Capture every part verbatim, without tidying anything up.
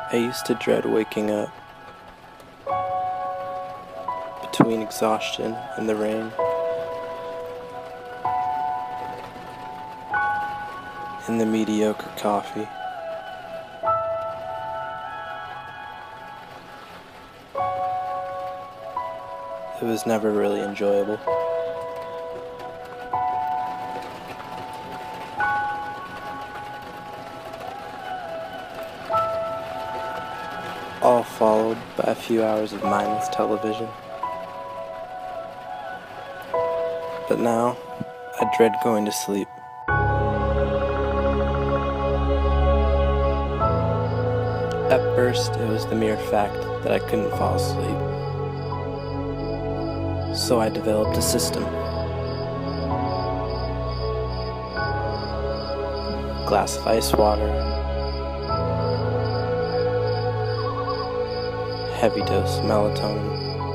I used to dread waking up between exhaustion and the rain, and the mediocre coffee. It was never really enjoyable. All followed by a few hours of mindless television. But now, I dread going to sleep. At first, it was the mere fact that I couldn't fall asleep. So I developed a system. Glass of ice water, heavy dose of melatonin,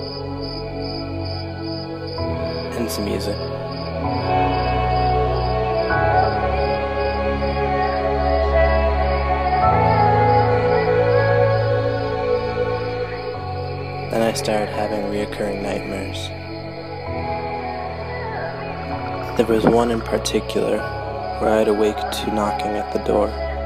and some music. Then I started having reoccurring nightmares. There was one in particular where I'd awake to knocking at the door.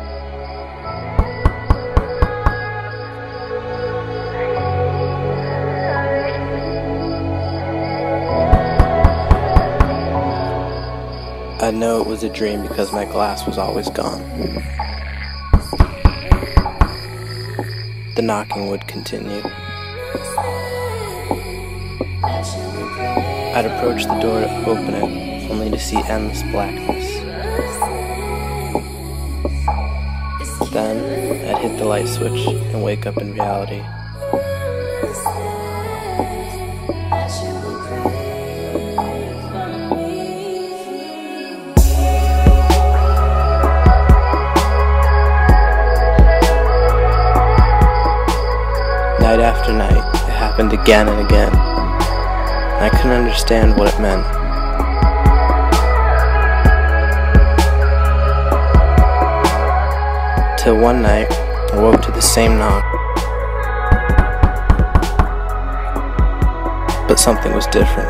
I know it was a dream because my glass was always gone. The knocking would continue. I'd approach the door to open it, only to see endless blackness. Then, I'd hit the light switch and wake up in reality. Night after night, it happened again and again. I couldn't understand what it meant. Till one night, I woke to the same knock. But something was different.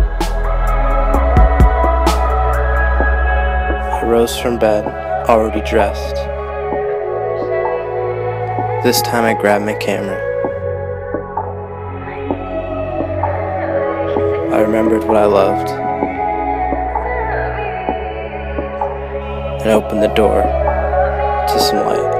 I rose from bed, already dressed. This time I grabbed my camera. I remembered what I loved, and opened the door to some light.